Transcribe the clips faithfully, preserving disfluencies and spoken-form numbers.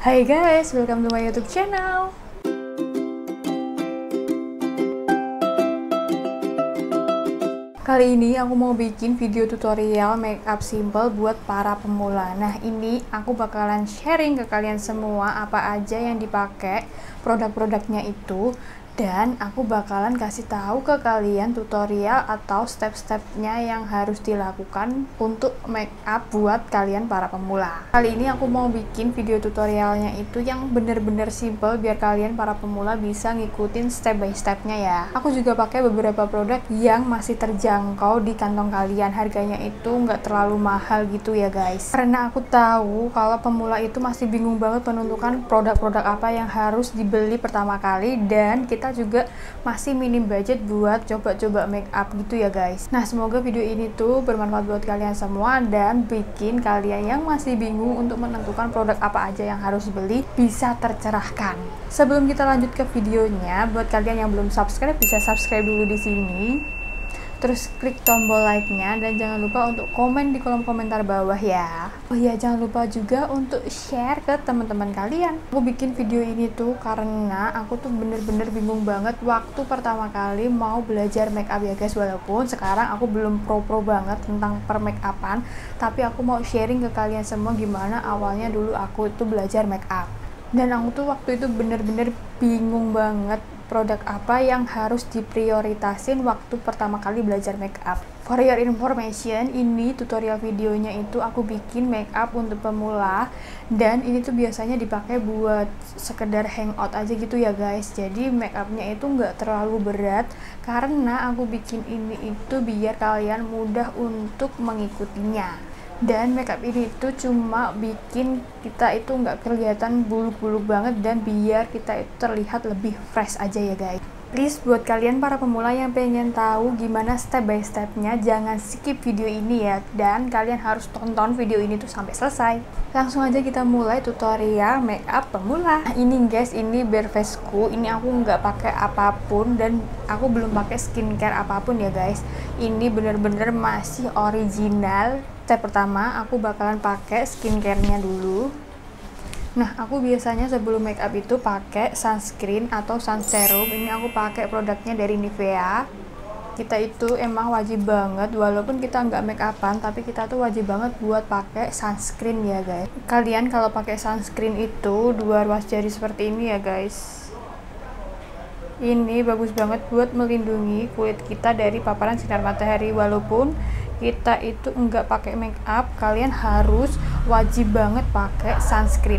Hai guys, welcome to my YouTube channel. Kali ini aku mau bikin video tutorial makeup simple buat para pemula. Nah, ini aku bakalan sharing ke kalian semua apa aja yang dipakai, produk-produknya itu, dan aku bakalan kasih tahu ke kalian tutorial atau step-stepnya yang harus dilakukan untuk makeup buat kalian para pemula. Kali ini aku mau bikin video tutorialnya itu yang bener-bener simple biar kalian para pemula bisa ngikutin step by stepnya ya. Aku juga pakai beberapa produk yang masih terjangkau di kantong kalian, harganya itu nggak terlalu mahal gitu ya guys, karena aku tahu kalau pemula itu masih bingung banget menentukan produk-produk apa yang harus dibeli pertama kali, dan kita juga masih minim budget buat coba-coba make up gitu ya guys. Nah, semoga video ini tuh bermanfaat buat kalian semua dan bikin kalian yang masih bingung untuk menentukan produk apa aja yang harus dibeli bisa tercerahkan. Sebelum kita lanjut ke videonya, buat kalian yang belum subscribe bisa subscribe dulu di sini. Terus klik tombol like-nya dan jangan lupa untuk komen di kolom komentar bawah ya. Oh iya, jangan lupa juga untuk share ke teman-teman kalian. Aku bikin video ini tuh karena aku tuh bener-bener bingung banget waktu pertama kali mau belajar make up ya guys. Walaupun sekarang aku belum pro-pro banget tentang per make upan, tapi aku mau sharing ke kalian semua gimana awalnya dulu aku itu belajar make up. Dan aku tuh waktu itu bener-bener bingung banget produk apa yang harus diprioritasin waktu pertama kali belajar make up. For your information, ini tutorial videonya itu aku bikin make up untuk pemula, dan ini tuh biasanya dipakai buat sekedar hangout aja gitu ya guys. Jadi make upnya itu nggak terlalu berat karena aku bikin ini itu biar kalian mudah untuk mengikutinya. Dan makeup ini itu cuma bikin kita itu nggak kelihatan buluk-buluk banget dan biar kita itu terlihat lebih fresh aja ya guys. Please buat kalian para pemula yang pengen tahu gimana step by stepnya, jangan skip video ini ya, dan kalian harus tonton video ini tuh sampai selesai. Langsung aja kita mulai tutorial makeup pemula. Nah, ini guys, ini bare faceku, ini aku nggak pakai apapun dan aku belum pakai skincare apapun ya guys. Ini bener-bener masih original. Step pertama, aku bakalan pakai skincare-nya dulu. Nah, aku biasanya sebelum make up itu pakai sunscreen atau sun serum. Ini aku pakai produknya dari Nivea. Kita itu emang wajib banget, walaupun kita nggak make upan, tapi kita tuh wajib banget buat pakai sunscreen ya guys. Kalian kalau pakai sunscreen itu dua ruas jari seperti ini ya guys. Ini bagus banget buat melindungi kulit kita dari paparan sinar matahari. Walaupun kita itu enggak pakai make up, kalian harus wajib banget pakai sunscreen.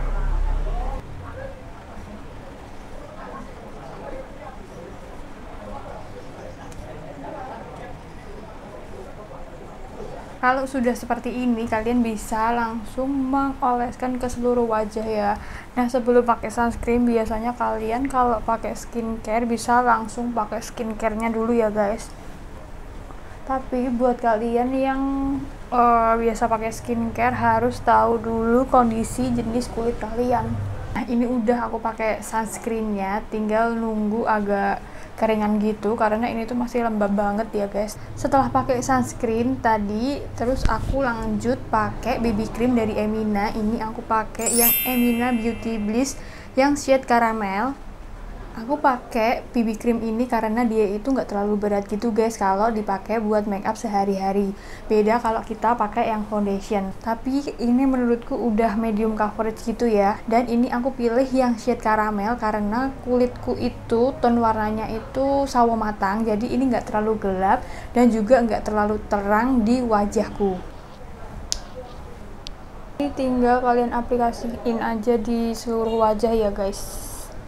Kalau sudah seperti ini, kalian bisa langsung mengoleskan ke seluruh wajah ya. Nah, sebelum pakai sunscreen biasanya kalian kalau pakai skincare bisa langsung pakai skincare-nya dulu ya guys. Tapi buat kalian yang uh, biasa pakai skincare harus tahu dulu kondisi jenis kulit kalian. Nah, ini udah aku pakai sunscreen-nya, tinggal nunggu agak keringan gitu karena ini tuh masih lembab banget ya guys. Setelah pakai sunscreen tadi, terus aku lanjut pakai B B cream dari Emina. Ini aku pakai yang Emina Beauty Bliss yang shade caramel. Aku pakai B B cream ini karena dia itu nggak terlalu berat gitu guys kalau dipakai buat make up sehari-hari. Beda kalau kita pakai yang foundation. Tapi ini menurutku udah medium coverage gitu ya. Dan ini aku pilih yang shade caramel karena kulitku itu tone warnanya itu sawo matang. Jadi ini nggak terlalu gelap dan juga nggak terlalu terang di wajahku. Ini tinggal kalian aplikasiin aja di seluruh wajah ya guys.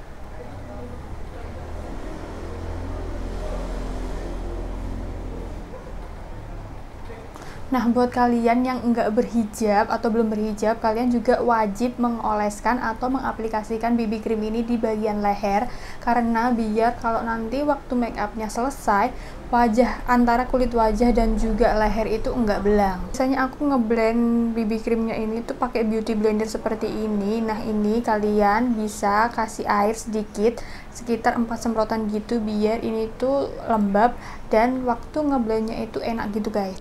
Nah, buat kalian yang enggak berhijab atau belum berhijab, kalian juga wajib mengoleskan atau mengaplikasikan B B cream ini di bagian leher, karena biar kalau nanti waktu make upnya selesai, wajah antara kulit wajah dan juga leher itu enggak belang. Biasanya aku ngeblend B B creamnya ini tuh pakai beauty blender seperti ini. Nah, ini kalian bisa kasih air sedikit, sekitar empat semprotan gitu, biar ini tuh lembab dan waktu ngeblendnya itu enak gitu guys.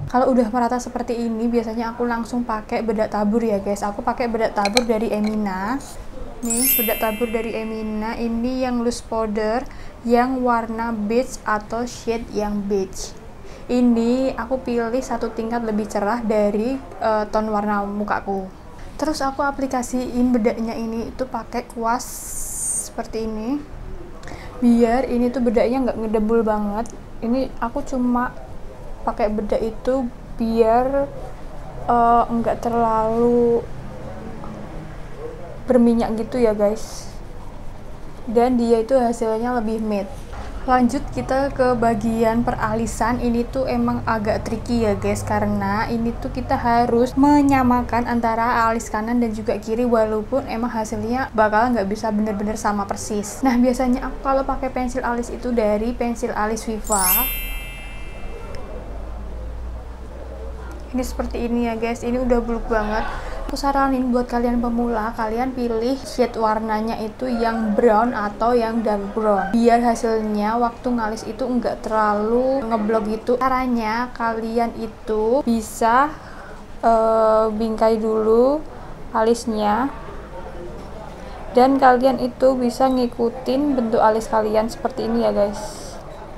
Kalau udah merata seperti ini, biasanya aku langsung pakai bedak tabur ya guys. Aku pakai bedak tabur dari Emina. Nih, bedak tabur dari Emina. Ini yang loose powder, yang warna beige atau shade yang beige. Ini aku pilih satu tingkat lebih cerah dari uh, tone warna mukaku. Terus aku aplikasiin bedaknya ini itu pakai kuas seperti ini. Biar ini tuh bedaknya nggak ngedebul banget. Ini aku cuma pakai bedak itu biar uh, nggak terlalu berminyak gitu ya guys. Dan dia itu hasilnya lebih matte. Lanjut kita ke bagian peralisan. Ini tuh emang agak tricky ya guys, karena ini tuh kita harus menyamakan antara alis kanan dan juga kiri, walaupun emang hasilnya bakal nggak bisa bener-bener sama persis. Nah, biasanya aku kalau pakai pensil alis itu dari pensil alis Viva. Ini seperti ini ya guys, ini udah buluk banget. Aku saranin buat kalian pemula, kalian pilih shade warnanya itu yang brown atau yang dark brown, biar hasilnya waktu ngalis itu enggak terlalu ngeblok gitu. Caranya kalian itu bisa uh, bingkai dulu alisnya, dan kalian itu bisa ngikutin bentuk alis kalian seperti ini ya guys.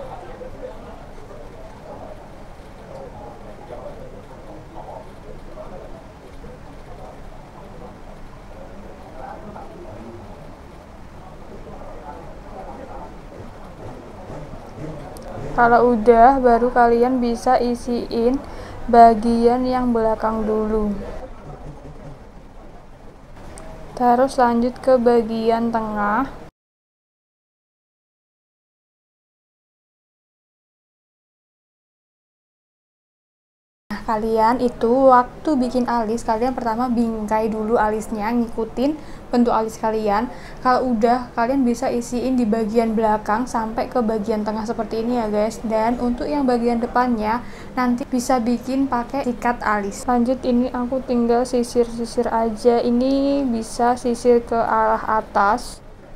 Kalau udah, baru kalian bisa isiin bagian yang belakang dulu. Terus lanjut ke bagian tengah. Kalian itu waktu bikin alis, kalian pertama bingkai dulu alisnya, ngikutin bentuk alis kalian. Kalau udah, kalian bisa isiin di bagian belakang sampai ke bagian tengah seperti ini ya guys. Dan untuk yang bagian depannya nanti bisa bikin pakai sikat alis. Lanjut, ini aku tinggal sisir-sisir aja. Ini bisa sisir ke arah atas.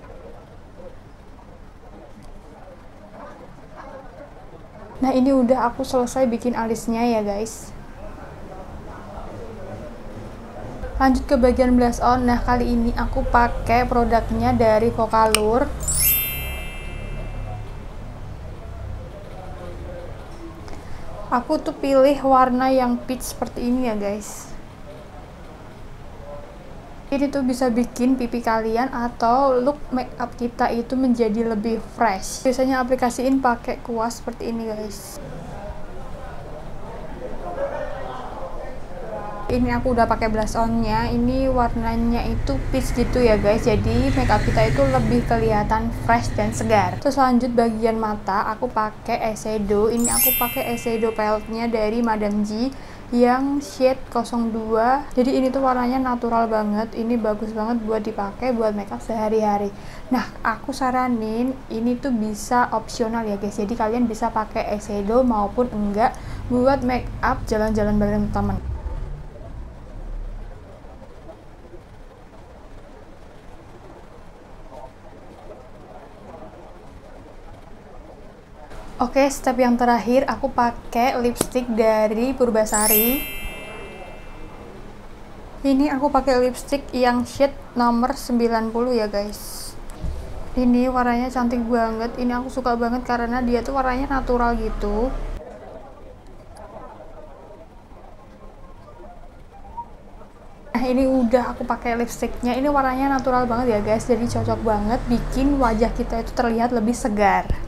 Nah, ini udah aku selesai bikin alisnya ya guys. Lanjut ke bagian blush on. Nah, kali ini aku pakai produknya dari Focallure. Aku tuh pilih warna yang peach seperti ini ya guys. Ini tuh bisa bikin pipi kalian atau look makeup kita itu menjadi lebih fresh. Biasanya aplikasiin pakai kuas seperti ini guys. Ini aku udah pakai blush onnya. Ini warnanya itu peach gitu ya guys, jadi makeup kita itu lebih kelihatan fresh dan segar. Terus lanjut bagian mata, aku pakai eyeshadow. Ini aku pakai eyeshadow paletnya dari Madame G yang shade nol dua. Jadi ini tuh warnanya natural banget. Ini bagus banget buat dipakai buat makeup sehari-hari. Nah, aku saranin ini tuh bisa opsional ya guys, jadi kalian bisa pakai eyeshadow maupun enggak buat makeup jalan-jalan bareng teman. Oke, step yang terakhir aku pakai lipstick dari Purbasari. Ini aku pakai lipstick yang shade nomor sembilan puluh ya guys. Ini warnanya cantik banget. Ini aku suka banget karena dia tuh warnanya natural gitu. Nah, ini udah aku pakai lipsticknya. Ini warnanya natural banget ya guys, jadi cocok banget bikin wajah kita itu terlihat lebih segar.